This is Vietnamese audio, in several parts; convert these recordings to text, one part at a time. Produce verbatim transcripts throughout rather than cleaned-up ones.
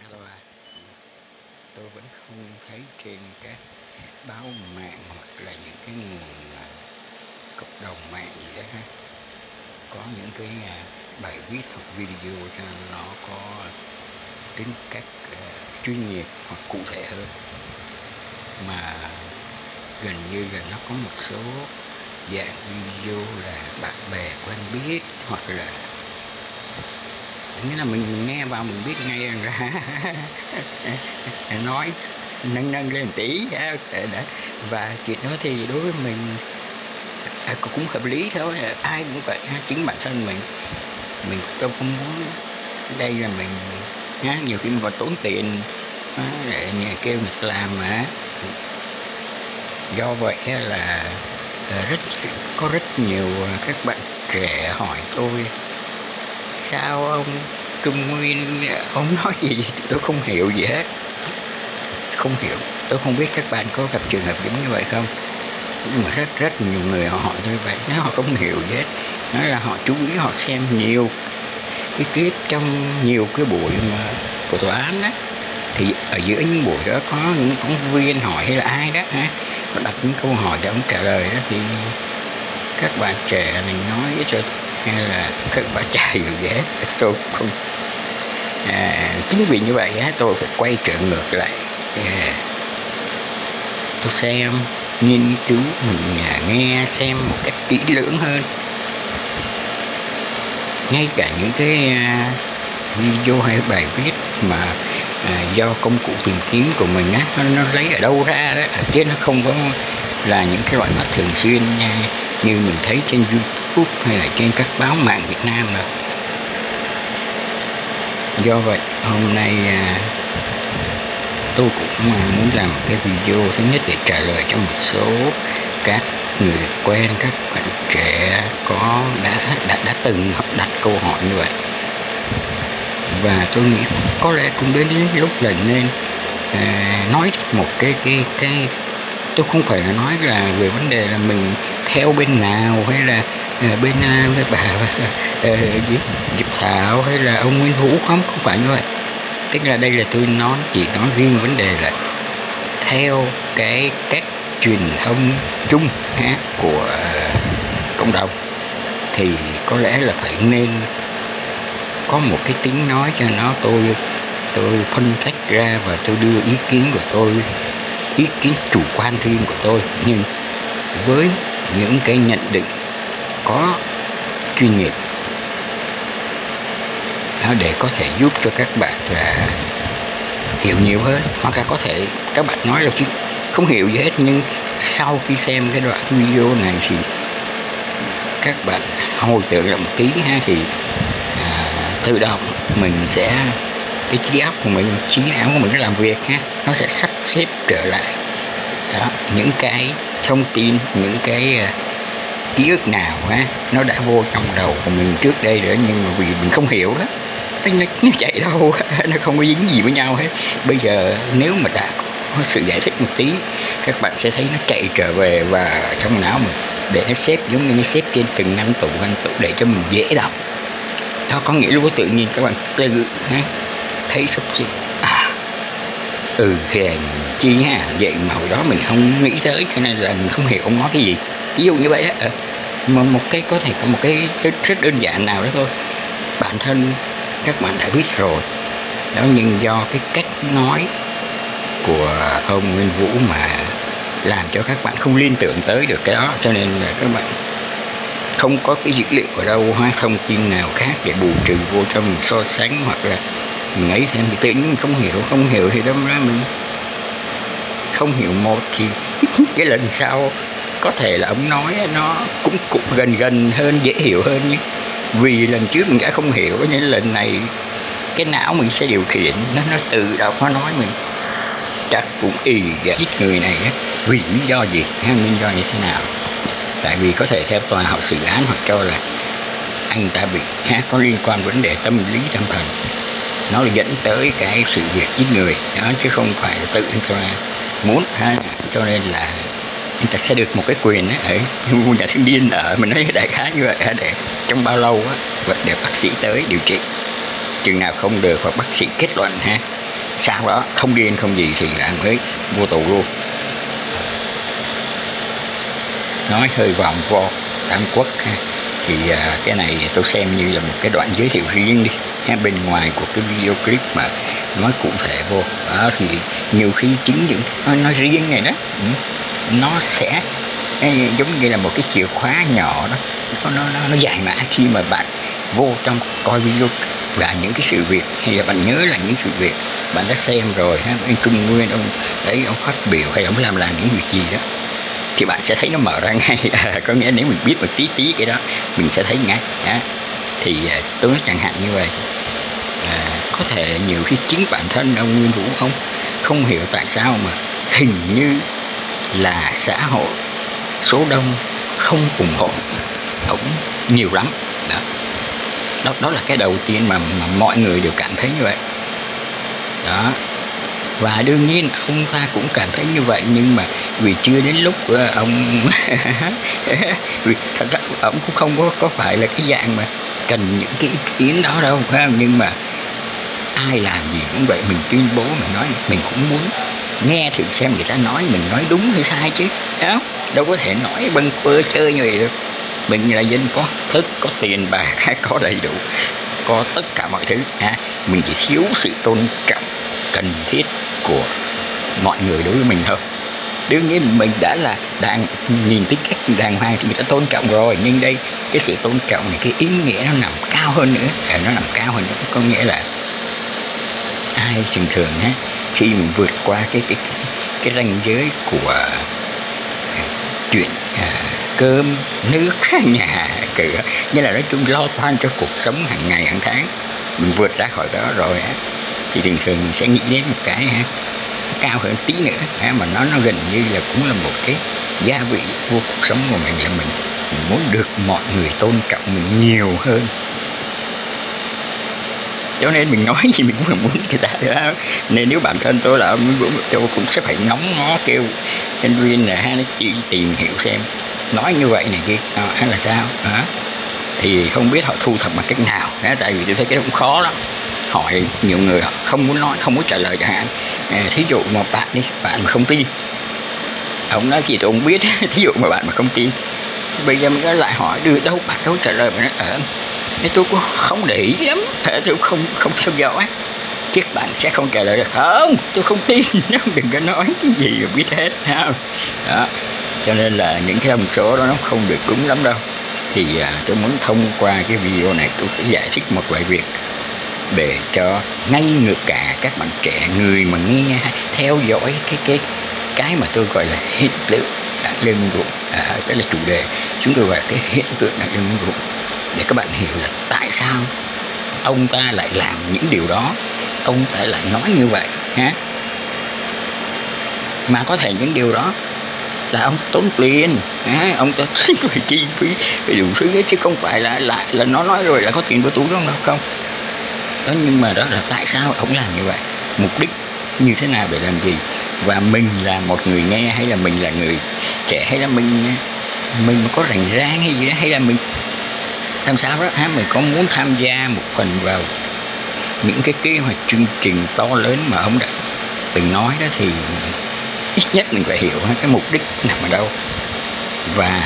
alo à. Tôi vẫn không thấy trên các báo mạng hoặc là những cái nguồn à, cộng đồng mạng gì đó ha, có những cái à, bài viết hoặc video cho nó có tính cách à, chuyên nghiệp hoặc cụ thể hơn, mà gần như là nó có một số dạng video là bạn bè quen biết, hoặc là nghĩa là mình, mình nghe vào mình biết ngay rằng ra nói nâng nâng lên tí đó. Và chuyện đó thì đối với mình à, cũng hợp lý thôi, ai cũng vậy, chính bản thân mình mình đâu không muốn đây là mình ha, nhiều khi mình còn tốn tiền ha, để nhà kêu người ta làm mà. Do vậy là rất có rất nhiều các bạn trẻ hỏi tôi sao ông Trung Nguyên ông nói gì tôi không hiểu gì hết, không hiểu. Tôi không biết các bạn có gặp trường hợp giống như vậy không, nhưng mà rất rất nhiều người họ hỏi như vậy, nếu họ không hiểu gì hết, nói là họ chú ý họ xem nhiều cái clip trong nhiều cái buổi mà của tòa án đó, thì ở giữa những buổi đó có những phóng viên hỏi hay là ai đó ha, họ đặt những câu hỏi để ông trả lời đó, thì các bạn trẻ mình nói cho hay là các bạn trai hiểu gì hết, tôi không à, chính vì như vậy á, tôi phải quay trở ngược lại à, tôi xem nghiên cứu mình à, nghe xem một cách kỹ lưỡng hơn, ngay cả những cái à, video hay bài viết mà à, do công cụ tìm kiếm của mình á, nó, nó lấy ở đâu ra đó, chứ nó không có là những cái loại mà thường xuyên nha, như mình thấy trên YouTube hay là trên các báo mạng Việt Nam rồi. Do vậy hôm nay à, tôi cũng muốn làm cái video thứ nhất để trả lời cho một số các người quen, các bạn trẻ có đã đã, đã từng đặt câu hỏi như vậy, và tôi nghĩ có lẽ cũng đến lúc là nên à, nói một cái cái cái tôi không phải là nói là về vấn đề là mình theo bên nào, hay là uh, bên uh, bà uh, Diệp Thảo hay là ông Nguyên Vũ, không không phải như vậy. Tức là đây là tôi nói chỉ nói riêng vấn đề là theo cái cách truyền thông chung ha, của uh, cộng đồng, thì có lẽ là phải nên có một cái tiếng nói cho nó, tôi tôi phân tách ra và tôi đưa ý kiến của tôi, ý kiến chủ quan riêng của tôi, nhưng với những cái nhận định có chuyên nghiệp để có thể giúp cho các bạn là hiểu nhiều hơn, hoặc là có thể các bạn nói là chứ không hiểu gì hết, nhưng sau khi xem cái đoạn video này thì các bạn hồi tưởng lại một tí ha, thì à, tự động mình sẽ cái trí óc của mình, trí não của mình nó làm việc ha, nó sẽ sắp xếp trở lại đó, những cái thông tin, những cái uh, ký ức nào ha, nó đã vô trong đầu của mình trước đây rồi, nhưng mà vì mình không hiểu đó, nó, nó chạy đâu, nó không có dính gì với nhau hết. Bây giờ nếu mà đã có sự giải thích một tí, các bạn sẽ thấy nó chạy trở về và trong não mình, để nó xếp giống như nó xếp trên từng ngăn tủ ngăn tủ để cho mình dễ đọc. Đó có nghĩa lúc tự nhiên các bạn tự ha, thấy sắp xếp à, ừ hèn chi ha, vậy mà hồi đó mình không nghĩ tới, cho nên là mình không hiểu ông nói cái gì, ví dụ như vậy đó. À, mà một cái có thể có một cái rất, rất đơn giản nào đó thôi, bản thân các bạn đã biết rồi đó, nhưng do cái cách nói của ông Nguyên Vũ mà làm cho các bạn không liên tưởng tới được cái đó, cho nên là các bạn không có cái dữ liệu ở đâu hay thông tin nào khác để bù trừ vô cho mình so sánh, hoặc là mình ấy thêm, thì tự nhiên mình không hiểu không hiểu thì đâm ra mình không hiểu một thì cái lần sau có thể là ông nói nó cũng cũng gần gần hơn, dễ hiểu hơn, nhưng vì lần trước mình đã không hiểu nên lần này cái não mình sẽ điều khiển nó nó tự động nó nói mình chắc cũng ì giết người này á, vì lý do gì hay lý do như thế nào. Tại vì có thể theo tòa họ xử án hoặc cho là anh ta bị ha, có liên quan vấn đề tâm lý tâm thần, nó dẫn tới cái sự việc giết người đó, chứ không phải là tự anh ta muốn ha. Cho nên là anh ta sẽ được một cái quyền ấy, ở mua nhà sinh điên ở mình nói đại khái như vậy, để trong bao lâu á để bác sĩ tới điều trị, chừng nào không được hoặc bác sĩ kết luận ha, sau đó không điên không gì thì là mới vô tù luôn. Nói hơi vòng vo Tam Quốc ha. Thì à, cái này tôi xem như là một cái đoạn giới thiệu riêng đi ha, bên ngoài của cái video clip mà nói cụ thể vô đó, thì nhiều khi chính những nói, nói riêng này đó nó sẽ giống như là một cái chìa khóa nhỏ đó, nó nó nó giải mã khi mà bạn vô trong coi video và những cái sự việc, hay là bạn nhớ là những sự việc bạn đã xem rồi ha, anh Trung Nguyên ông đấy ông phát biểu hay ông làm làm những việc gì đó thì bạn sẽ thấy nó mở ra ngay. À, có nghĩa nếu mình biết một tí tí cái đó mình sẽ thấy ngay á. Thì à, tôi nói chẳng hạn như vậy, à, có thể nhiều khi chính bản thân ông Nguyên Vũ không không hiểu tại sao mà hình như là xã hội số đông không ủng hộ ông nhiều lắm đó. Đó, đó là cái đầu tiên mà, mà mọi người đều cảm thấy như vậy đó. Và đương nhiên ông ta cũng cảm thấy như vậy, nhưng mà vì chưa đến lúc ông vì thật ra ông cũng không có, có phải là cái dạng mà cần những cái ý kiến đó đâu, phải không? Nhưng mà ai làm gì cũng vậy, mình tuyên bố mình nói mình cũng muốn nghe thử xem người ta nói mình nói đúng hay sai chứ, không? Đâu có thể nói bâng quơ chơi như vậy được. Mình là dân có thức, có tiền bạc, có đầy đủ, có tất cả mọi thứ ha. Mình chỉ thiếu sự tôn trọng cần thiết của mọi người đối với mình thôi. Đương nhiên mình đã là đang nhìn tính cách đàng hoàng thì người ta tôn trọng rồi, nhưng đây cái sự tôn trọng này, cái ý nghĩa nó nằm cao hơn nữa, nó nằm cao hơn nữa, có nghĩa là ai thường thường ha, khi mình vượt qua cái cái cái ranh giới của à, chuyện à, cơm nước nhà cửa, như là nói chung lo toan cho cuộc sống hàng ngày hàng tháng, mình vượt ra khỏi đó rồi á, thì thường thường mình sẽ nghĩ đến một cái ha, cao hơn tí nữa ha, mà nó nó gần như là cũng là một cái gia vị vô cuộc sống của mình, là mình, mình muốn được mọi người tôn trọng mình nhiều hơn. Cho nên mình nói gì mình cũng là muốn người ta đó. Nên nếu bản thân tôi là tôi cũng sẽ phải nóng nó kêu nhân viên là ha, nó chỉ tìm hiểu xem nói như vậy này kia à, hay là sao à, thì không biết họ thu thập bằng cách nào đó, tại vì tôi thấy cái đó cũng khó lắm. Hỏi nhiều người họ không muốn nói, không muốn trả lời chẳng hạn. À, thí dụ mà bạn đi, bạn mà không tin, ông nói gì tôi không biết. Thí dụ mà bạn mà không tin, bây giờ mình lại hỏi đưa đâu, bạn đâu trả lời, mà nói ở nên tôi cũng không để ý lắm, tôi không không theo dõi, chứ bạn sẽ không trả lời được. Không, tôi không tin, đừng có nói cái gì mà biết hết, không? Đó, cho nên là những cái thông số đó nó không được đúng lắm đâu. Thì à, tôi muốn thông qua cái video này tôi sẽ giải thích một vài việc để cho ngay ngược cả các bạn trẻ, người mà nghe theo dõi cái cái cái mà tôi gọi là hiện tượng Đại Lê Minh Vũ, à, tức là chủ đề chúng tôi gọi là cái hiện tượng Đại Lê Minh Vũ, để các bạn hiểu là tại sao ông ta lại làm những điều đó, ông ta lại nói như vậy ha. Mà có thể những điều đó là ông tốn tiền, à, ông ta phải chi phí phải đủ thứ ấy, chứ không phải là là là nó nói rồi là có tiền của túi không đâu, không đó. Nhưng mà đó là tại sao ông làm như vậy, mục đích như thế nào, để làm gì, và mình là một người nghe, hay là mình là người trẻ, hay là mình mình có rành rang hay gì đó, hay là mình làm sao đó ha, mình có muốn tham gia một phần vào những cái kế hoạch chương trình to lớn mà ông đã từng nói đó, thì ít nhất mình phải hiểu cái mục đích nằm ở đâu. Và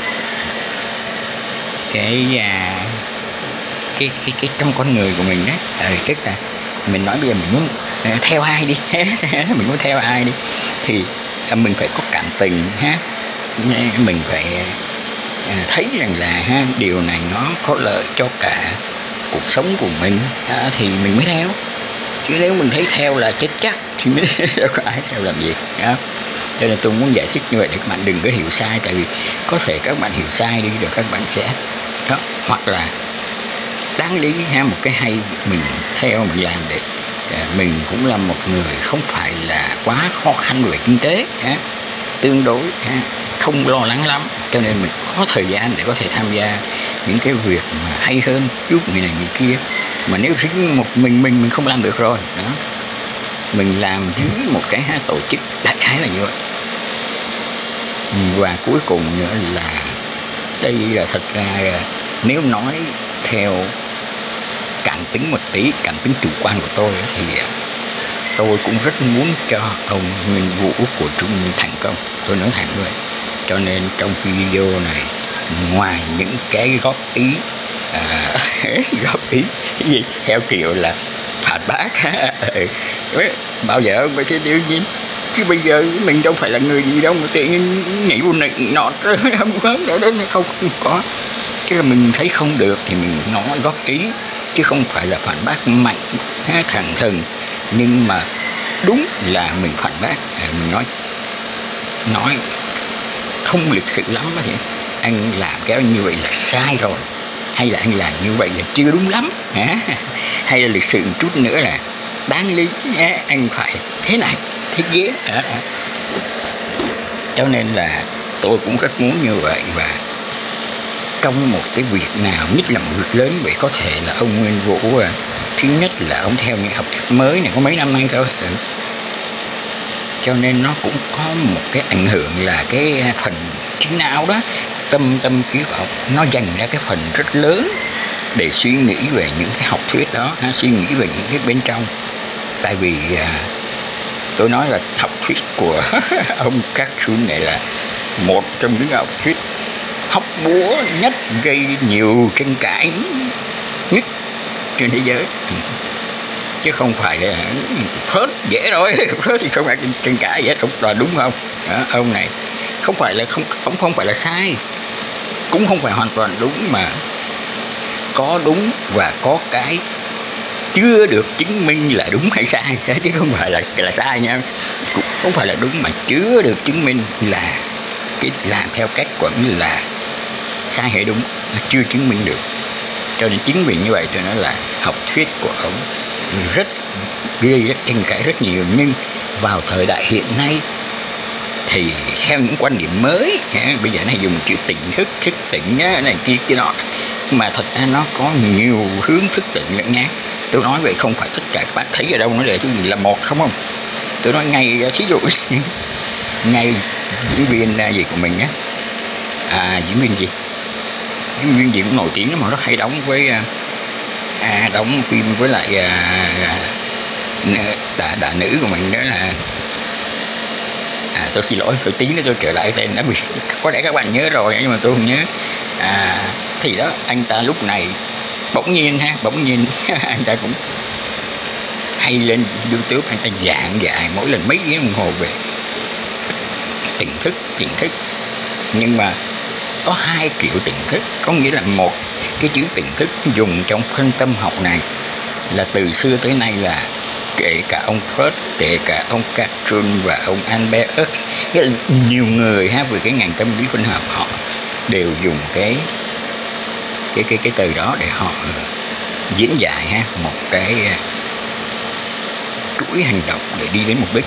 cái à, cái cái cái trong con người của mình á, à, tức là mình nói bây giờ mình muốn à, theo ai đi mình muốn theo ai đi thì à, mình phải có cảm tình ha, mình phải à, thấy rằng là ha, điều này nó có lợi cho cả cuộc sống của mình à, thì mình mới theo. Chứ nếu mình thấy theo là chết chắc thì mới đâu có ai theo làm gì đó. Cho nên tôi muốn giải thích như vậy để các bạn đừng có hiểu sai, tại vì có thể các bạn hiểu sai đi rồi các bạn sẽ đó, hoặc là đáng lý ha, một cái hay mình theo mình làm để, để mình cũng là một người không phải là quá khó khăn về kinh tế ha, tương đối ha, không lo lắng lắm, cho nên mình có thời gian để có thể tham gia những cái việc mà hay hơn, giúp người này người kia. Mà nếu riêng một mình mình mình không làm được rồi đó, mình làm dưới một cái tổ chức đại khái là như vậy. Và cuối cùng nữa là đây là thật ra nếu nói theo cảm tính một tí, cảm tính chủ quan của tôi thì tôi cũng rất muốn cho ông Nguyên Vũ của Trung Nguyên thành công, tôi nói thẳng vậy. Cho nên trong video này, ngoài những cái góp ý à, góp ý cái gì theo kiểu là phản bác bao giờ mới sẽ đương nhiên, chứ bây giờ mình đâu phải là người gì đâu mà tự nhiên nhảy vô nịnh nọt không có đó, đó không, không có. Chứ là mình thấy không được thì mình nói góp ý, chứ không phải là phản bác mạnh thẳng thừng. Nhưng mà đúng là mình phản bác, mình nói nói không lịch sự lắm thì anh làm cái như vậy là sai rồi, hay là anh làm như vậy là chưa đúng lắm, hay là lịch sự một chút nữa là đáng lý anh phải thế này thế kia. Cho nên là tôi cũng rất muốn như vậy. Và trong một cái việc nào, nhất là một việc lớn vậy, có thể là ông Nguyên Vũ thứ nhất là ông theo những học thuyết mới này có mấy năm nay thôi, cho nên nó cũng có một cái ảnh hưởng là cái phần trí não đó, tâm tâm trí học nó dành ra cái phần rất lớn để suy nghĩ về những cái học thuyết đó, ha, suy nghĩ về những cái bên trong. Tại vì à, tôi nói là học thuyết của ông Cartun này là một trong những học thuyết hóc búa nhất, gây nhiều tranh cãi nhất trên thế giới, chứ không phải là phớt dễ rồi. Phớt thì không phải tranh cãi dễ, không là đúng không đó, ông này không phải là không không không phải là sai, cũng không phải hoàn toàn đúng, mà có đúng và có cái chưa được chứng minh là đúng hay sai, chứ không phải là là sai nha, cũng không phải là đúng mà chưa được chứng minh là cái làm theo cách của mình là sai hay đúng, chưa chứng minh được. Cho nên chính vì như vậy tôi nói là học thuyết của ông rất gây rất tranh cãi rất nhiều. Nhưng vào thời đại hiện nay thì theo những quan điểm mới, bây giờ này dùng chữ tỉnh thức, thức tỉnh này kia kia nọ, mà thật ra nó có nhiều hướng thức tỉnh lẫn nhé. Tôi nói vậy không phải tất cả các bác thấy ở đâu nó để cái gì là một không không. Tôi nói ngay ví dụ ngay diễn viên gì của mình á, à, diễn viên gì diễn viên gì cũng nổi tiếng mà rất hay đóng với à, đóng phim với lại à, đà, đà nữ của mình đó là à, tôi xin lỗi, tôi tí nữa tôi trở lại tên đó, vì có lẽ các bạn nhớ rồi nhưng mà tôi không nhớ. À, thì đó, anh ta lúc này bỗng nhiên ha bỗng nhiên anh ta cũng hay lên YouTube, anh ta giảng dạy mỗi lần mấy tiếng đồng hồ về tỉnh thức tỉnh thức. Nhưng mà có hai kiểu tỉnh thức, có nghĩa là một cái chữ tỉnh thức dùng trong phân tâm học này là từ xưa tới nay là kể cả ông Freud, kể cả ông Cartun và ông Albert Ellis, nhiều người ha về cái ngành tâm lý phân học họ đều dùng cái cái cái cái từ đó để họ diễn giải ha một cái chuỗi hành động để đi đến mục đích.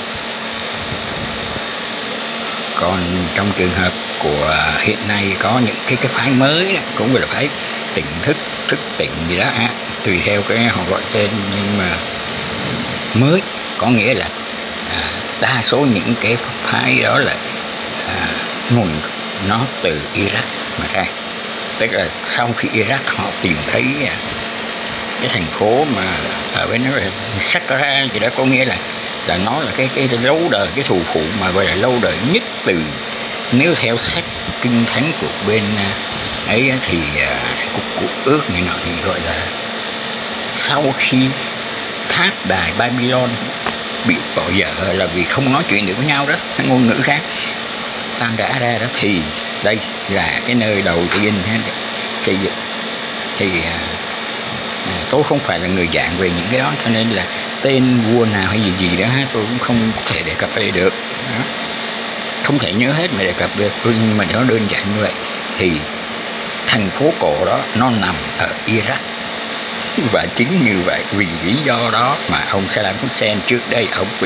Còn trong trường hợp của hiện nay có những cái cái phái mới đó, cũng là phái tỉnh thức, thức tỉnh gì đó ha, tùy theo cái họ gọi tên, nhưng mà mới có nghĩa là à, đa số những cái phái đó là à, nguồn nó từ Iraq mà ra, tức là sau khi Iraq họ tìm thấy à, cái thành phố mà ở bên đó là Saqqara gì đó, có nghĩa là là nó là cái cái lâu đời, cái thủ phủ mà gọi là lâu đời nhất từ, nếu theo sách kinh thánh của bên ấy thì cuộc cuộc ước này nọ thì gọi là sau khi tháp đài Babylon bị bỏ dở là vì không nói chuyện được với nhau đó, ngôn ngữ khác tan rã ra đó, thì đây là cái nơi đầu tiên xây dựng. Thì à, tôi không phải là người giảng về những cái đó, cho nên là tên vua nào hay gì gì đó tôi cũng không thể đề cập đây được đó. Không thể nhớ hết mà đề cập được, nhưng mà nó đơn giản như vậy. Thì thành phố cổ đó nó nằm ở Iraq, và chính như vậy vì lý do đó mà ông Saddam Hussein trước đây ông bị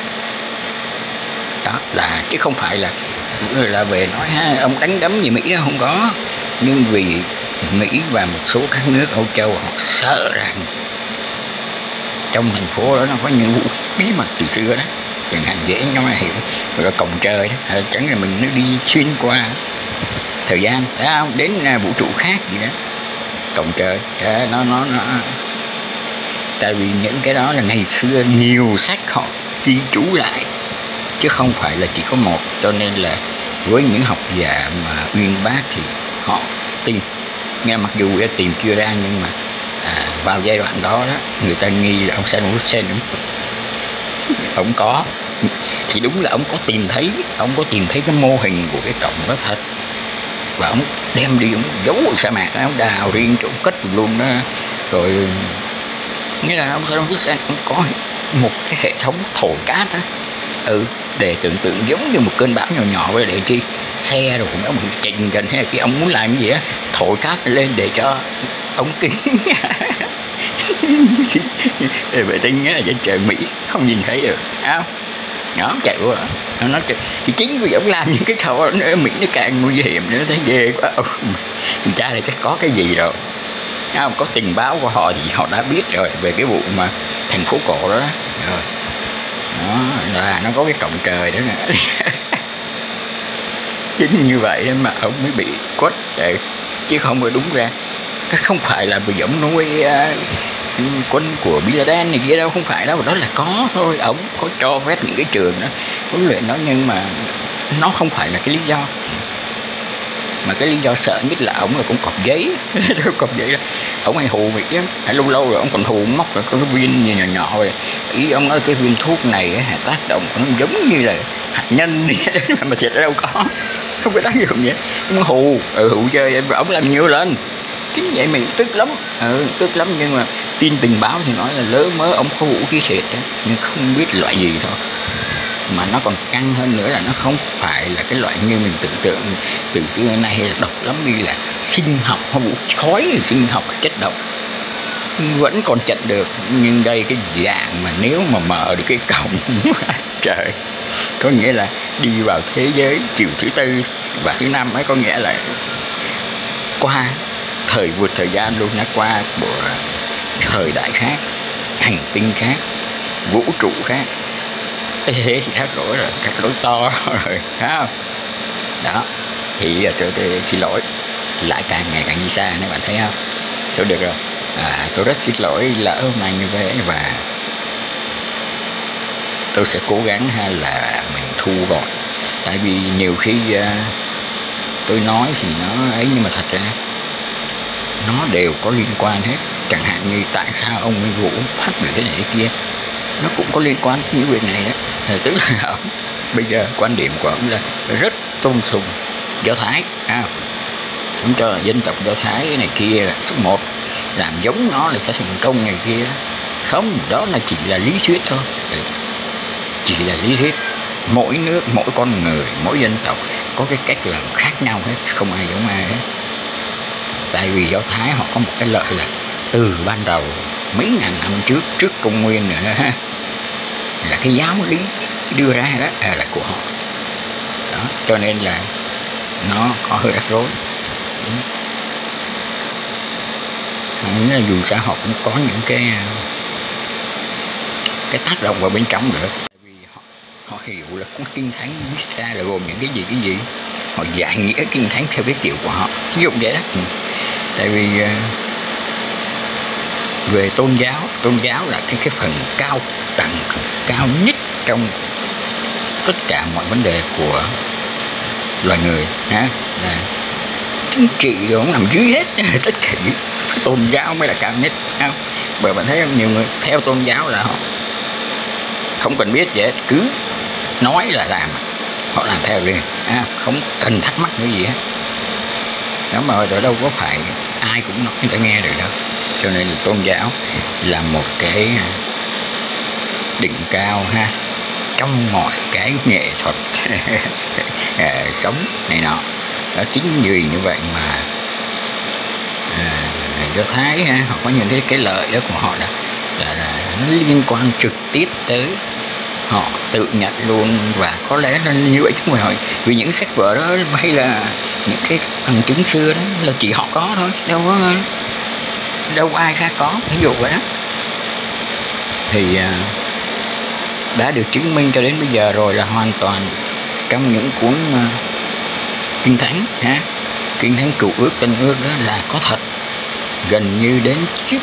đó là, chứ không phải là là về nói ha ông đánh đấm gì Mỹ đó, không có. Nhưng vì Mỹ và một số các nước Âu Châu họ sợ rằng trong thành phố đó nó có những vũ bí mật từ xưa đó, chẳng hạn dễ nó mà hiểu, gọi là cổng trời đó, chẳng là mình nó đi xuyên qua thời gian đó, đến vũ trụ khác gì đó, cổng trời đó, nó nó nó Tại vì những cái đó là ngày xưa nhiều sách họ ghi chú lại chứ không phải là chỉ có một, cho nên là với những học giả mà uyên bác thì họ tìm, nghe mặc dù đã tìm chưa ra, nhưng mà à, vào giai đoạn đó đó người ta nghi là ông Saddam Hussein ông có, thì đúng là ông có tìm thấy, ông có tìm thấy cái mô hình của cái cổng đó thật, và ông đem đi ông giấu ở sa mạc, ông đào riêng chỗ cất luôn đó. Rồi nghĩa là ông Saddam Hussein cũng có một cái hệ thống thổi cát đó, ừ, để tưởng tượng giống như một cơn bão nhỏ nhỏ vậy, để chi xe rồi cũng có một trình gần, hay là khi ông muốn làm cái gì á thổi cát lên để cho ống kính vệ tinh á trên trời Mỹ không nhìn thấy được, không đó chạy quá. Nó nói thì chính vì ông làm những cái trò nữa Mỹ nó càng nguy hiểm nữa, thấy ghê quá. Ông cha này chắc có cái gì rồi, không có tình báo của họ thì họ đã biết rồi về cái vụ mà thành phố cổ đó, rồi đó là nó có cái cổng trời đó nè. Chính như vậy đó mà ông mới bị quất để, chứ không phải đúng ra không phải là vì ông nuôi uh, quân của Bin Laden này kia đâu, không phải đâu, đó là có thôi, ông có cho phép những cái trường đó huấn luyện nó, nhưng mà nó không phải là cái lý do. Mà cái lý do sợ nhất là ông là cũng cọc giấy cọc giấy đó, ông hay hù việc chứ, hay lâu lâu rồi ông còn hù móc rồi có cái viên nhỏ nhỏ rồi, ý ông nói cái viên thuốc này tác động nó giống như là hạt nhân đi mà thiệt đâu có, không có tác dụng vậy, ông hù, ừ, hù chơi, ông làm nhiều lên, chính vậy mình tức lắm, ừ, tức lắm. Nhưng mà tin tình báo thì nói là lỡ mớ ông có vũ khí xịt đó, nhưng không biết loại gì thôi. Mà nó còn căng hơn nữa là nó không phải là cái loại như mình tưởng tượng từ xưa nay là độc lắm, như là sinh học hay vũ khói, sinh học chất độc vẫn còn chặn được. Nhưng đây cái dạng mà nếu mà mở được cái cổng trời, có nghĩa là đi vào thế giới chiều thứ tư và thứ năm ấy, có nghĩa là qua thời vượt thời gian luôn, nó qua của thời đại khác, hành tinh khác, vũ trụ khác. Thế thì khác lỗi rồi, khác lỗi to rồi, phải không? Đó, thì tôi, tôi xin lỗi, lại càng ngày càng đi xa nếu bạn thấy không? Tôi được rồi, à, tôi rất xin lỗi lỡ hôm nay như vậy, và tôi sẽ cố gắng hay là mình thu gọn. Tại vì nhiều khi uh, tôi nói thì nó ấy, nhưng mà thật ra nó đều có liên quan hết. Chẳng hạn như tại sao ông Minh Vũ phát biểu thế này thế kia, nó cũng có liên quan đến những việc này đó. Thì tức là ông, bây giờ quan điểm của ông là rất tôn sùng Do Thái, à, ông cho là dân tộc Do Thái này kia là số một, làm giống nó là sẽ thành công này kia. Không, đó là chỉ là lý thuyết thôi, chỉ là lý thuyết. Mỗi nước, mỗi con người, mỗi dân tộc có cái cách làm khác nhau hết, không ai giống ai hết. Tại vì Do Thái họ có một cái lợi là từ ban đầu mấy ngàn năm trước, trước công nguyên nữa ha, là cái giáo lý đưa ra đó à, là của họ đó, cho nên là nó có hơi rắc rối. Nghĩa là dù sao họ cũng có những cái cái tác động vào bên trong được. Tại vì họ, họ hiểu là cuốn kinh thánh viết ra là gồm những cái gì cái gì, họ giải nghĩa kinh thánh theo cái kiểu của họ, ví dụ vậy đó. Ừ. Tại vì uh, về tôn giáo, tôn giáo là cái cái phần cao tầng, cao nhất trong tất cả mọi vấn đề của loài người, ha, là chính trị rồi cũng nằm dưới hết, tất cả những tôn giáo mới là cao nhất, không? Bởi bạn thấy không, nhiều người theo tôn giáo là họ không cần biết gì hết, cứ nói là làm, họ làm theo liền, à, không cần thắc mắc cái gì hết. Đó mà ở đâu có phải ai cũng nói người ta nghe được đâu. Cho nên là tôn giáo là một cái đỉnh cao ha, trong mọi cái nghệ thuật sống này nọ. Đó, chính vì như vậy mà à, Do Thái ha, họ có những cái cái lợi đó của họ là, là, là nó liên quan trực tiếp tới họ tự nhận luôn, và có lẽ là như vậy chứ không phải vì những sách vở đó hay là những cái bằng chứng xưa đó là chỉ họ có thôi, đâu có đâu ai khác có, ví dụ vậy đó. Thì à, đã được chứng minh cho đến bây giờ rồi là hoàn toàn trong những cuốn uh, kinh thánh ha, kinh thánh Cựu Ước, Tân Ước đó là có thật, gần như đến trước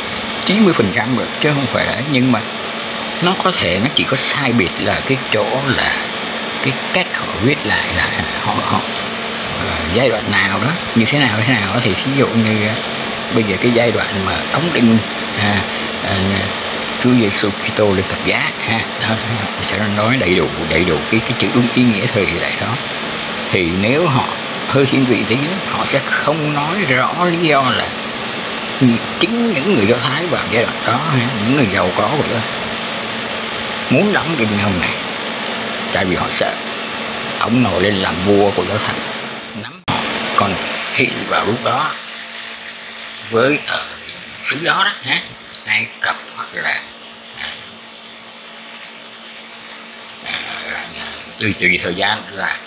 chín mươi phần trăm rồi chứ không phải là, nhưng mà nó có thể nó chỉ có sai biệt là cái chỗ là cái cách họ viết lại là họ họ uh, giai đoạn nào đó như thế nào thế nào đó. Thì ví dụ như uh, bây giờ cái giai đoạn mà đóng đinh à, à, Chúa Giêsu Kitô lên thập giá ha, đó, cho nó nói đầy đủ đầy đủ cái cái chữ đúng ý nghĩa thời đại đó. Thì nếu họ hơi thiên vị tí họ sẽ không nói rõ lý do là chính những người Do Thái vào giai đoạn đó, những người giàu có của đó muốn đóng đinh ông này, tại vì họ sợ ông nổi lên làm vua của Do Thái nắm họ. Còn hiện vào lúc đó với ở xứ đó đó ha, Ai Cập hoặc là à, à, từ từ thời gian là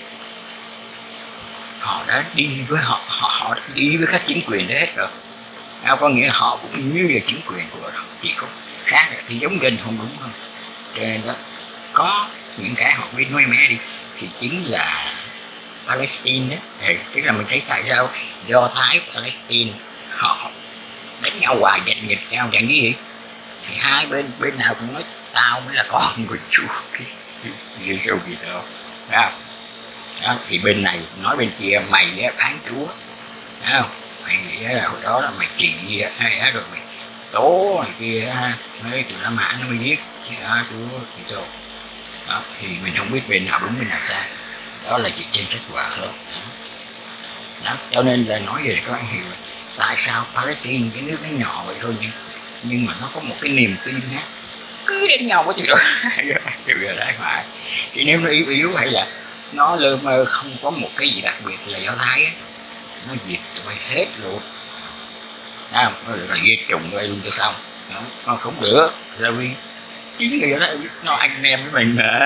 họ đã đi với họ họ, họ đã đi với các chính quyền đấy hết rồi. À, có nghĩa là họ cũng như là chính quyền của họ, chỉ có khác thì giống gần không đúng không. Cho nên đó có những cái họ biết nói mé đi thì chính là Palestine đấy. Tức là mình thấy tại sao Do Thái Palestine họ đánh nhau hoài giành giật nhau chẳng gì, thì hai bên bên nào cũng nói tao mới là con của Chúa Giêsu Kitô đó. Đó, thì bên này nói bên kia mày á bán Chúa, thấy không? Mày nghĩ là hồi đó là mày trị hay á rồi mày tố này kia ha, mấy tụi La Mã nó mới giết đó, Chúa Kitô. Đó thì mình không biết bên nào đúng bên nào sai, đó là chuyện trên sách vở thôi. Đó. Đó, cho nên là nói về các bạn hiểu tại sao Palestine cái nước nó nhỏ vậy thôi, nhưng nhưng mà nó có một cái niềm tin á, cứ đánh nhau có chịu rồi chịu rồi đấy phải. Thì nếu nó yếu yếu hay là nó lơ mơ không có một cái gì đặc biệt là Do Thái á, nó diệt tụi hết luôn, à, nó được là diệt trùng đây luôn cho xong. Đó, nó không được là vì chính người đó nó anh em với mình mà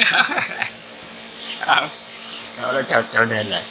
đó, đó cho, cho nên là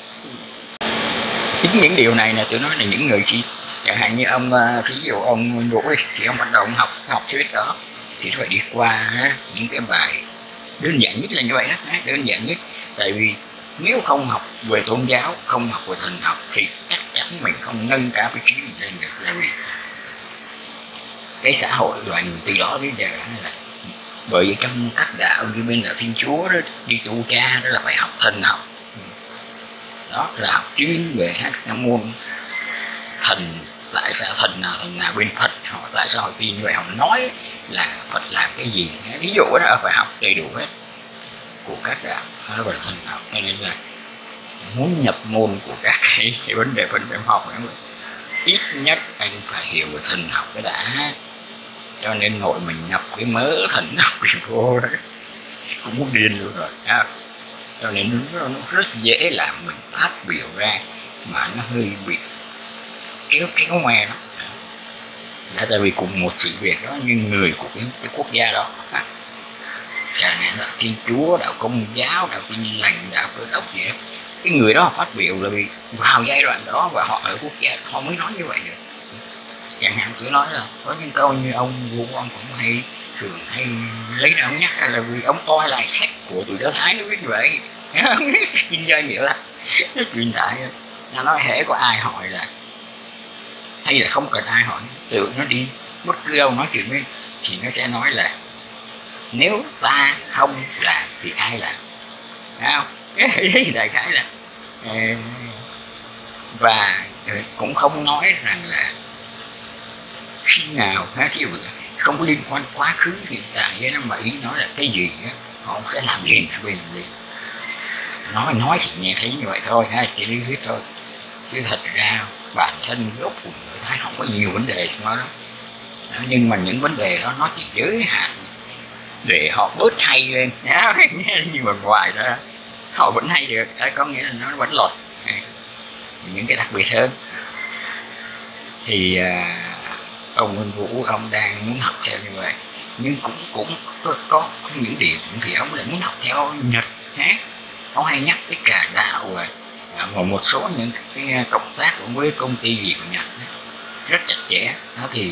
chính những điều này là tôi nói là những người chỉ chẳng hạn như ông ví dụ ông Vũ đi, thì ông bắt đầu ông học học thuyết đó thì phải đi qua những cái bài đơn giản nhất là như vậy đó, đơn giản nhất. Tại vì nếu không học về tôn giáo, không học về thần học thì chắc chắn mình không nâng cao cái trí mình lên được. Là vì cái xã hội đoàn từ đó đến giờ là bởi vì trong các đạo như bên đạo Thiên Chúa đó, đi tu cha đó là phải học thần học, đó là học chuyên về các môn thần. Tại sao thần nào thần nào bên Phật họ tại sao họ tin như vậy, họ nói là Phật làm cái gì, ví dụ đó phải học đầy đủ hết của các đạo, nó gọi là thần học. Cho nên là muốn nhập môn của các cái, cái vấn đề phân tâm học ấy, ít nhất anh phải hiểu về thần học cái đã. Cho nên nội mình nhập cái mớ thần học thì vô đấy cũng muốn điên luôn rồi à. Cho nên nó, nó rất dễ làm mình phát biểu ra mà nó hơi bị kéo kéo ngoe đó. Đã tại vì cùng một sự việc đó nhưng người của cái, cái quốc gia đó à. Chẳng hạn là Thiên Chúa, đạo Công giáo, đạo Tin Lành, đạo Cơ Đốc gì đó, cái người đó phát biểu là vì vào giai đoạn đó và họ ở quốc gia họ mới nói như vậy được. Chẳng hạn cứ nói là có những câu như ông Vũ ông cũng hay thường hay lấy ra ông nhắc là vì ông coi lại sách của tụi Do Thái nó biết vậy, ông biết sách kinh doanh nghĩa là nó truyền tải. Nó nói hễ có ai hỏi là hay là không cần ai hỏi, tự nó đi bất cứ đâu nói chuyện với thì nó sẽ nói là nếu ta không làm thì ai làm, thấy không? Cái gì đại khái là và cũng không nói rằng là khi nào ha, chứ không có liên quan quá khứ hiện tại với nó, mà ý nói là cái gì á họ sẽ làm liền là bên gì. Nói nói thì nghe thấy như vậy thôi ha, chỉ lý thuyết thôi, chứ thật ra bản thân gốc của người Thái không có nhiều vấn đề trong đó, đó. Nhưng mà những vấn đề đó nó chỉ giới hạn để họ bớt hay lên nhưng mà ngoài ra họ vẫn hay được, có nghĩa là nó vẫn lọt những cái đặc biệt hơn. Thì à, ông Minh Vũ ông đang muốn học theo như vậy, nhưng cũng cũng có, có, có những điểm thì ông lại muốn học theo Nhật ha. Ông hay nhắc tới cả đạo rồi và một số những cái cộng tác với công ty gì của Nhật đó, rất chặt chẽ đó. Thì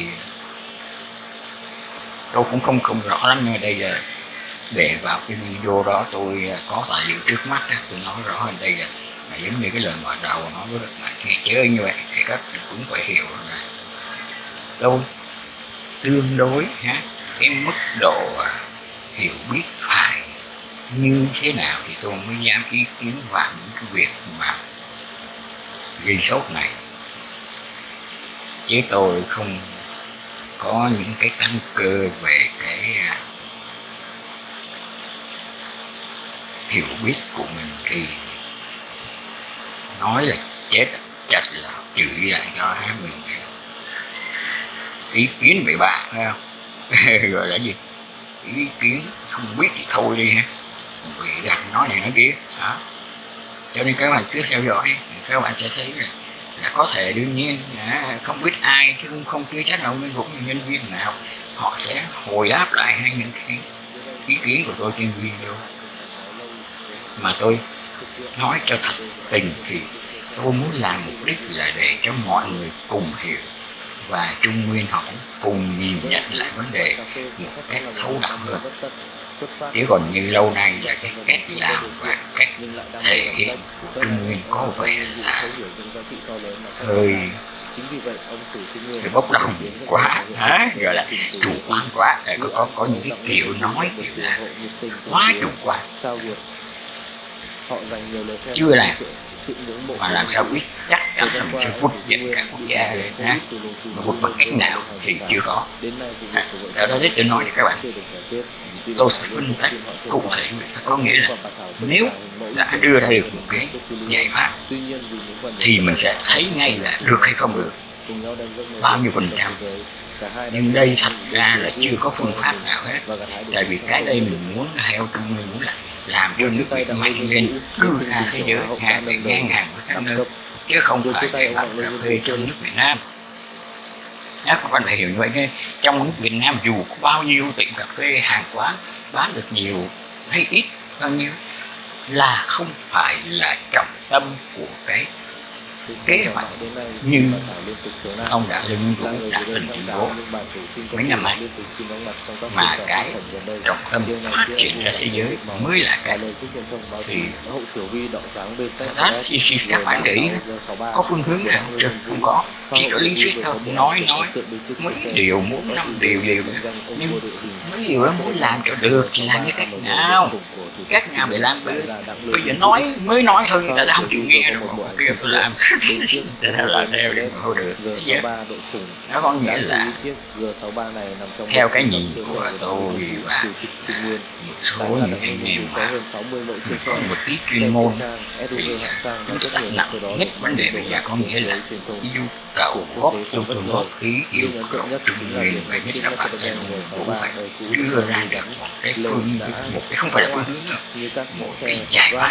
tôi cũng không không rõ lắm, nhưng mà đây là để vào cái video đó tôi có tài liệu trước mắt đó, tôi nói rõ hơn. Đây là, là giống như cái lời mở đầu nói với các bạn nghe chơi như vậy thì các bạn cũng phải hiểu là tôi tương đối ha, cái mức độ hiểu biết phải như thế nào thì tôi mới dám ý kiến vào những cái việc mà gây sốt này, chứ tôi không có những cái căn cơ về cái hiểu biết của mình thì nói là chết chặt là chửi lại cho hai mình ý kiến bậy bạ, phải không? Gọi là gì, ý kiến không biết thì thôi đi ha, vì đặt nói này nói kia đó. Cho nên các bạn cứ theo dõi, các bạn sẽ thấy là, là có thể đương nhiên à, không biết ai chứ cũng không chưa chắc đâu, cũng như nhân viên nào họ sẽ hồi đáp lại hay những cái ý kiến của tôi trên video. Mà tôi nói cho thật tình thì tôi muốn làm mục đích là để cho mọi người cùng hiểu và Trung Nguyên họ cùng nhìn nhận lại vấn đề một cách thấu đáo hơn. Chứ còn như lâu nay là cái cách làm và cách thể hiện của Trung Nguyên có vẻ là hơi hơi bốc đồng quá, à, gọi là chủ quan quá, có, có, có những cái kiểu nói kiểu là quá chủ quan, chưa làm mà làm sao biết chắc chắn là mình sẽ vượt dậy cả quốc gia rồi ha, mà vượt bằng cách nào thì chưa có. Đó đó đấy tôi nói cho các bạn, tôi sẽ phân tích cụ thể, có nghĩa là nếu đã đưa ra được một cái giải pháp thì mình sẽ thấy ngay là được hay không được, bao nhiêu phần trăm. Nhưng đây thật ra là chưa có phương pháp nào hết, tại vì cái đây mình muốn theo Trung Nguyên muốn là làm cho nước Việt mạnh lên, đưa ra thế giới hàng để ngang hàng với các nước, chứ không phải để làm cà phê cho nước Việt Nam. Các bạn phải hiểu như vậy nghe, trong nước Việt Nam dù có bao nhiêu tiệm cà phê hàng quán bán được nhiều hay ít bao nhiêu là không phải là trọng tâm của cái kế hoạch, nhưng ông đã Lương Vũ đã từng tuyên bố mấy năm nay mà cái trọng tâm phát triển ra thế giới mới là cái thì đó thì, thì các bạn để ý có phương hướng nào chứ không có, chỉ có lý thuyết thôi, nói nói mấy điều muốn năm điều điều nhưng mấy điều đó muốn làm cho được thì làm như cách nào, cách nào để làm được. Bây giờ nói mới nói thôi người ta đã không chịu nghe rồi, kia tôi làm để nó là theo để mà được. Nó có nghĩa là theo cái nhìn của tôi và một số những anh em mà có một tí chuyên môn thì nó đặt nặng nhất vấn đề bây giờ có nghĩa là yêu cầu góp trong từng góp khí yêu cầu Trung Nguyên và nhất là bạn em cũng phải đưa ra được một cái phương một cái không phải là phương hướng nữa, một cái giải pháp.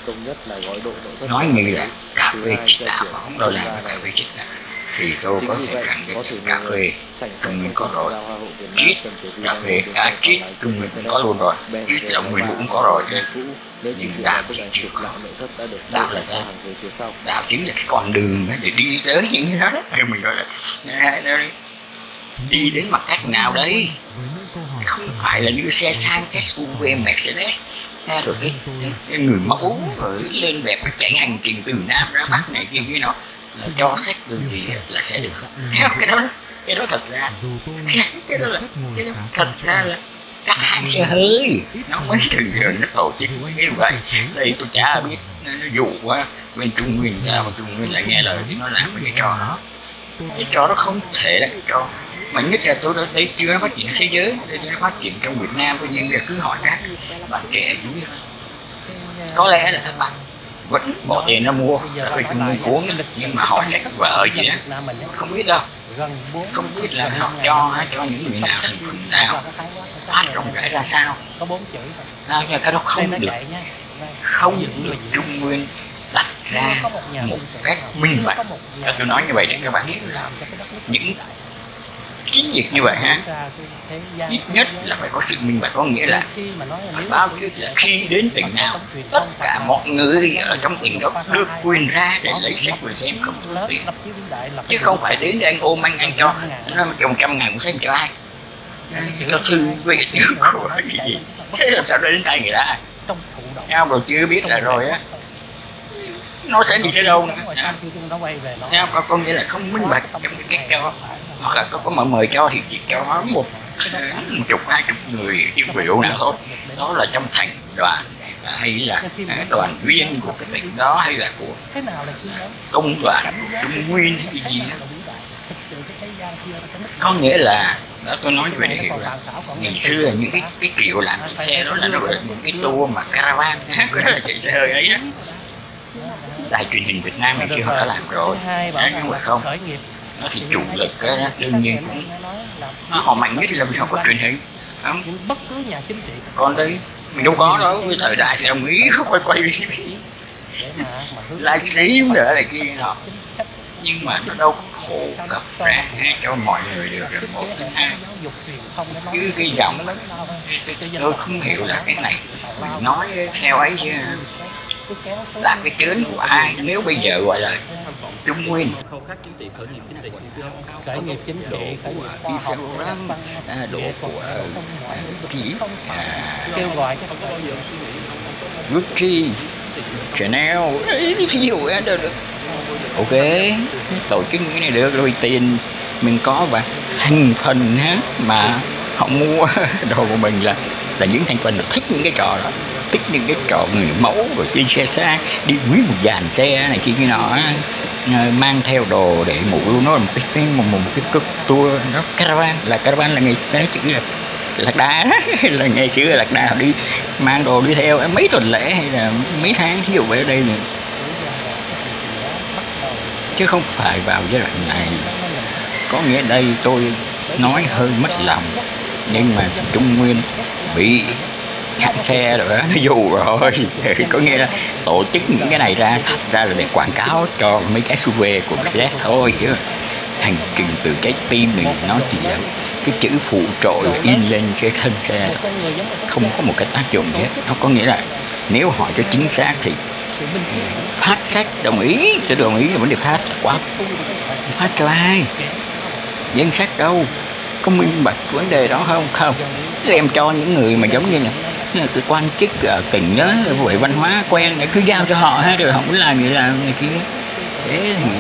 Nói như là cà phê chiết đạo mà không đâu làm cà phê chiết đạo thì tôi có thể khẳng định cà phê Trung Nguyên có rồi, chiết cà phê à, chiết Trung Nguyên cũng có luôn rồi, chiết là Nguyên cũng có rồi, nhưng đạo thì chưa có. Đạo là sao? Đạo chính là cái con đường để đi tới những cái đó, thì mình gọi là đi đến mặt cách nào đấy, không phải là như xe sang ét u vê Mercedes ha, rồi cái, cái người mẫu rồi lên đẹp chạy hành trình từ Nam ra Bắc này kia kia nọ cho sách từ gì là sẽ được. Theo cái đó cái đó thật ra cái đó là cái đó thật ra là các hãng xe hơi nó mới từ giờ nó tổ chức như vậy. Đây tôi chả biết nó dụ quá bên Trung Nguyên sao mà Trung Nguyên lại nghe lời thì nó làm cái trò đó, cái trò đó không thể là cái trò mà nhất là tôi đã thấy chưa phát triển thế giới, đây nó phát triển trong Việt Nam thôi. Nhưng cứ hỏi các bạn trẻ dưới có lẽ là các bạn vẫn bỏ tiền ra mua cà phê Trung Nguyên uống, nhưng mà họ sách vợ gì đó không biết đâu, không biết là họ cho hay cho những người nào thành phần nào phát rộng rãi ra sao, sao cho cái đó không được không được Trung Nguyên đặt ra một cách minh bạch. Tôi nói như vậy để các bạn hiểu là những chiến dịch như vậy ha, ít nhất là phải có sự minh bạch, có nghĩa là phải báo trước là khi đến tỉnh nào tất cả mọi người ở trong tỉnh đó được quyền ra để lấy sách về xem, không tốn tiền, chứ không phải đến để anh ôm anh anh cho nó một trăm ngàn cũng xem cho ai, cho thư về của gì thế làm sao đến tay người ta nhau rồi chưa biết là rồi á nó sẽ đi tới đâu nữa. Có, có nghĩa là không minh bạch trong cái cách cho hoặc là có có mà mời cho thì chỉ cho một, một chục hai chục người tiêu biểu nào thôi, đó là trong thành đoàn hay là đoàn viên của cái tỉnh đó hay là của công đoàn Trung Nguyên hay gì đó. Có nghĩa là đó, tôi nói về để hiểu là ngày xưa những cái cái kiểu làm chạy xe đó là nó là một cái tour mà caravan đó là chạy xe hơi ấy đó. Đài truyền hình Việt Nam ngày xưa họ đã làm rồi, nhưng mà không, nó thì chủ lực đó, đương nhiên cũng họ mạnh nhất là vì họ có truyền hình, không? Bất cứ nhà chính trị. Còn đây mình đâu có đó, cái thời đại thì đồng ý không quay quay livestream nữa này kia nọ, nhưng mà nó đâu phổ cập ra cho mọi người được là một thứ hai. Chứ cái giọng tôi không hiểu là cái này mình nói theo ấy chứ là cái chớn của ai, nếu bây giờ gọi là Trung Nguyên khởi nghiệp chính trị, khởi nghiệp khoa học, độ của gì kêu gọi Gucci, Chanel, cái gì được được. Ok, tổ chức cái này được rồi, tiền mình có và thành phần á mà họ mua đồ của mình là là những thành phần là thích những cái trò đó, thích những cái trò người mẫu rồi đi xe xa, đi nguyên một dàn xe này kia kia nọ, mang theo đồ để mũ nó là một cái cái một, một cái cực tour nó caravan, là caravan là ngày đấy chữ là lạc đà là ngày xưa là lạc đà đi mang đồ đi theo mấy tuần lễ hay là mấy tháng, ví dụ ở đây này. Chứ không phải vào giai đoạn này. Có nghĩa đây tôi nói hơi mất lòng, nhưng mà Trung Nguyên bị hãng xe rồi đó, nó dù rồi. Có nghĩa là tổ chức những cái này ra thật ra là để quảng cáo cho mấy cái ét u vê của Mercedes thôi, chứ hành trình từ trái tim này nó chỉ là cái chữ phụ trội in lên cái thân xe, không có một cái tác dụng gì hết. Nó có nghĩa là nếu hỏi cho chính xác thì phát sách đồng ý, tôi đồng ý là vấn đề phát quá, phát cho ai, danh sách đâu, có minh bạch vấn đề đó không? Không, em cho những người mà giống như là cái quan chức ở tỉnh đó, về văn hóa quen để cứ giao cho họ ha, rồi họ muốn làm gì làm này kia. Thế thì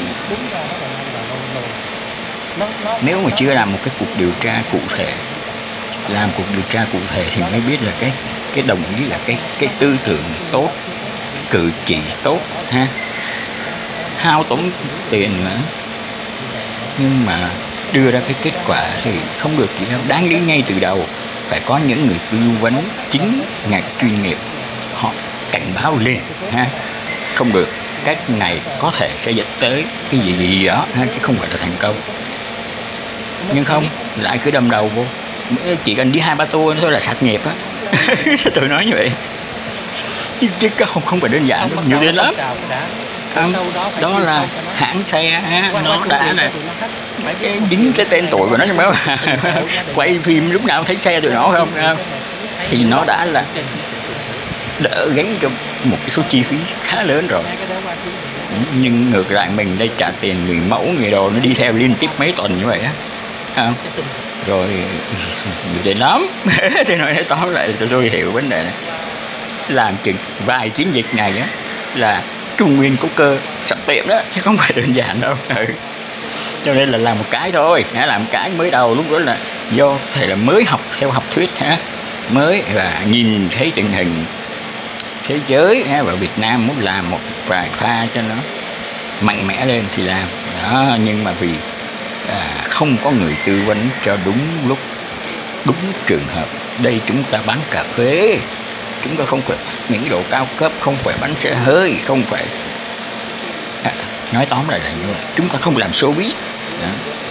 nếu mà chưa làm một cái cuộc điều tra cụ thể, làm cuộc điều tra cụ thể thì mới biết là cái cái đồng ý là cái cái tư tưởng tốt, cử chỉ tốt ha, hao tốn tiền nữa, nhưng mà đưa ra cái kết quả thì không được gì đâu. Đáng lý ngay từ đầu phải có những người tư vấn chính ngành chuyên nghiệp, họ cảnh báo lên ha, không được cách này có thể sẽ dẫn tới cái gì gì đó ha, chứ không phải là thành công. Nhưng không, lại cứ đâm đầu vô, chỉ cần đi hai ba tour thôi là sạch nghiệp á. Tôi nói như vậy, chứ, chứ không không phải đơn giản đâu, nhiều đến lắm. Không, đó là hãng xe á, nó đã là cái dính cái tên tuổi của nó, nhưng mà quay phim lúc nào thấy xe tụi nó không, không thì nó đã là đỡ gánh cho một cái số chi phí khá lớn rồi. Nhưng ngược lại mình đây trả tiền người mẫu người đồ nó đi theo liên tiếp mấy tuần như vậy á, không? Rồi nhiều tiền lắm. Thì nói tóm lại tôi, tôi hiểu vấn đề này, làm chừng vài chiến dịch này á là Trung Nguyên có cơ sập tiệm đó, chứ không phải đơn giản đâu. Ừ. Cho nên là làm một cái thôi, hả, làm cái mới đầu lúc đó là do thầy là mới học theo học thuyết ha, mới là nhìn thấy tình hình thế giới ha, và Việt Nam muốn làm một vài pha cho nó mạnh mẽ lên thì làm đó, nhưng mà vì à, không có người tư vấn cho đúng lúc, đúng trường hợp. Đây chúng ta bán cà phê, chúng ta không phải những độ cao cấp, không phải bánh xe hơi, không phải à, nói tóm lại là như vậy, chúng ta không làm showbiz đó.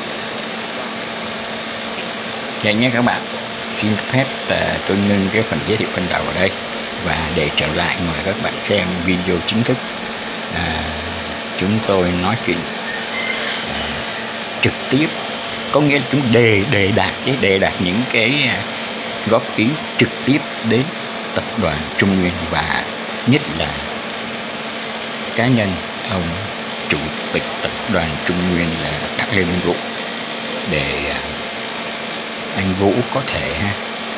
Vậy nha các bạn, xin phép uh, tôi ngưng cái phần giới thiệu ban đầu ở đây, và để trở lại mời các bạn xem video chính thức. À, chúng tôi nói chuyện à, trực tiếp, có nghĩa là chúng đề đề đạt cái đề đạt những cái góp ý trực tiếp đến tập đoàn Trung Nguyên, và nhất là cá nhân ông chủ tịch tập đoàn Trung Nguyên là Đặng Lê Minh Vũ, để anh Vũ có thể ha,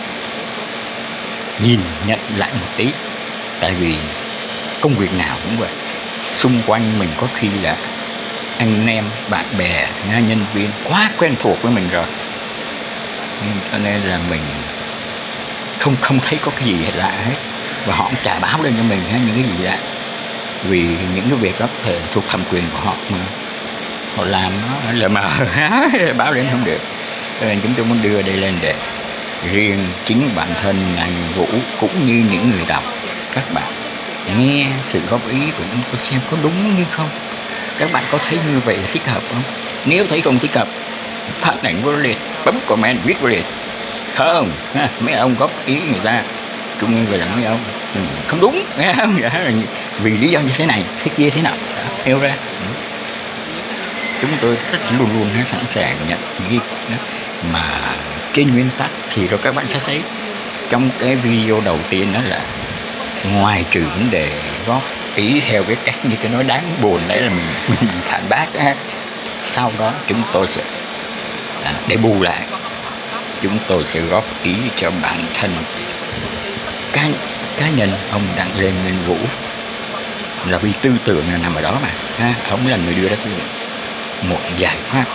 nhìn nhận lại một tí. Tại vì công việc nào cũng vậy, xung quanh mình có khi là anh em bạn bè nhân viên quá quen thuộc với mình rồi, cho nên là mình không không thấy có cái gì lạ hết, và họ cũng chả báo lên cho mình hay những cái gì lạ, vì những cái việc đó có thể thuộc thẩm quyền của họ mà họ làm nó là mà báo lên không được. Cho nên chúng tôi muốn đưa đây lên để riêng chính bản thân anh Vũ cũng như những người đọc, các bạn nghe sự góp ý của chúng tôi xem có đúng như không, các bạn có thấy như vậy là thích hợp không. Nếu thấy không thích hợp, phản ảnh vô liệt, bấm comment viết vô liệt. Không, mấy ông góp ý người ta trung ương về là mấy ông không đúng, vì lý do như thế này thế kia thế nào nêu ra. Chúng tôi rất luôn luôn sẵn sàng nhận ghi, mà trên nguyên tắc thì rồi các bạn sẽ thấy trong cái video đầu tiên đó là ngoài trừ vấn đề góp ý theo cái cách như cái nói đáng buồn đấy là mình, mình phản bác á, sau đó chúng tôi sẽ à, để bù lại chúng tôi sẽ góp ý cho bản thân cá, cá nhân ông Đặng Lê Nguyên Vũ, là vì tư tưởng là nằm ở đó mà ha, ông là người đưa ra một giải pháp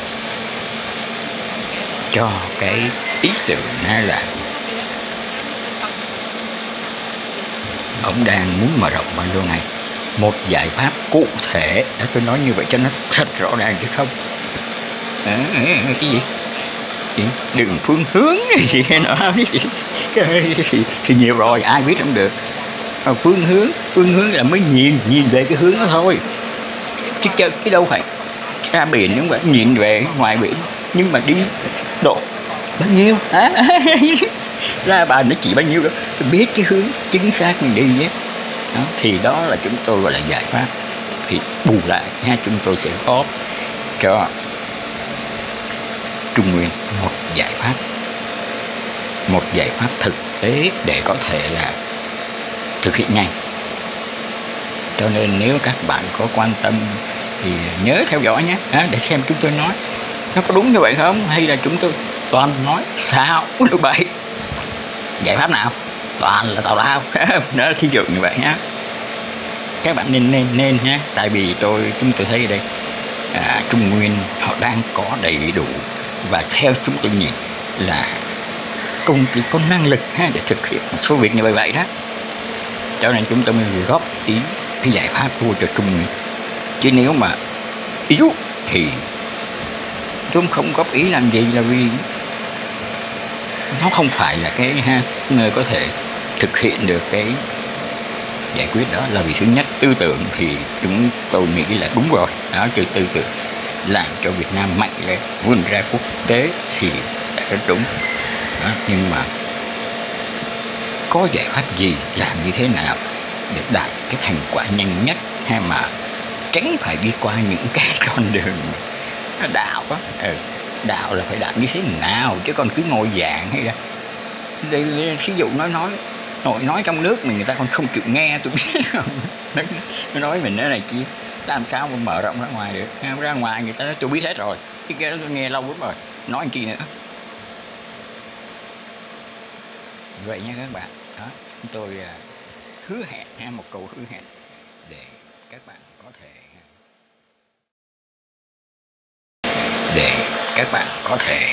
cho cái ý tưởng, hay là ông đang muốn mở rộng bao nhiêu này, một giải pháp cụ thể. Đã tôi nói như vậy cho nó rất rõ ràng chứ không à, cái gì đừng phương hướng gì nó thì, thì nhiều rồi ai biết không được. Phương hướng phương hướng là mới nhìn nhìn về cái hướng đó thôi, chứ cái đâu phải ra biển nhưng mà nhìn về ngoài biển, nhưng mà đi độ bao nhiêu à, ra bàn nó chỉ bao nhiêu đó, biết cái hướng chính xác mình đi nhé. Đó, thì đó là chúng tôi gọi là giải pháp. Thì bù lại ha, chúng tôi sẽ góp cho Trung Nguyên một giải pháp, một giải pháp thực tế để có thể là thực hiện ngay. Cho nên nếu các bạn có quan tâm thì nhớ theo dõi nhé, để xem chúng tôi nói nó có đúng như vậy không, hay là chúng tôi toàn nói sao được bậy. Giải pháp nào toàn là tào lao nó thí dụ như vậy nhé. Các bạn nên nên nên nhé, tại vì tôi chúng tôi thấy ở đây à, Trung Nguyên họ đang có đầy đủ, và theo chúng tôi nhìn là công ty có năng lực ha, để thực hiện một số việc như vậy vậy đó. Cho nên chúng tôi mới góp ý cái giải pháp của cho Trung Nguyên. Chứ nếu mà yếu thì chúng không góp ý làm gì, là vì nó không phải là cái ha, người có thể thực hiện được cái giải quyết đó. Là vì thứ nhất, tư tưởng thì chúng tôi nghĩ là đúng rồi đó, từ tư tưởng làm cho Việt Nam mạnh lên vươn ra quốc tế thì đã rất đúng đó. Nhưng mà có giải pháp gì, làm như thế nào để đạt cái thành quả nhanh nhất, hay mà tránh phải đi qua những cái con đường đạo đó. Ừ, đạo là phải đạo như thế nào, chứ còn cứ ngồi giảng hay là đây ví dụ nói nói nội nói trong nước mình, người ta còn không chịu nghe, tôi biết không. Nó nói mình nói này kia, làm sao mà mở rộng ra ngoài được. Ra ngoài người ta nói tôi biết hết rồi, cái kia tôi nghe lâu lắm rồi, nói chi nữa. Vậy nha các bạn, đó chúng tôi uh, hứa hẹn ha, một câu hứa hẹn để các bạn có thể để các bạn có thể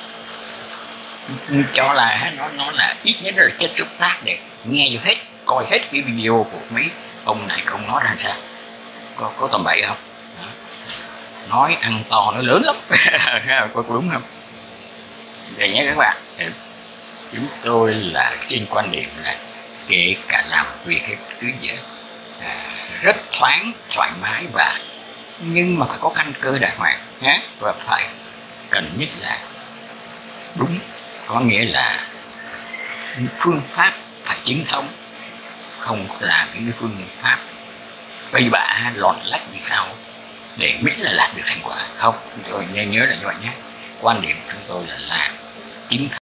cho là nó nó là ít nhất là chất xúc tác để nghe được hết, coi hết cái video của mấy ông này không nói ra sao, có có tầm bậy không đó. Nói ăn to nó lớn lắm có đúng không. Vậy nhé các bạn, chúng tôi là trên quan điểm là kể cả làm việc cái thứ gì à, rất thoáng thoải mái, và nhưng mà phải có căn cơ đàng hoàng nhé, và phải cần nhất là đúng, có nghĩa là phương pháp phải chính thống, không làm những phương pháp bậy bạ lòn lách như sau để miễn là đạt được thành quả. Không, tôi nhớ nhớ là như vậy nhé, quan điểm của chúng tôi là làm chính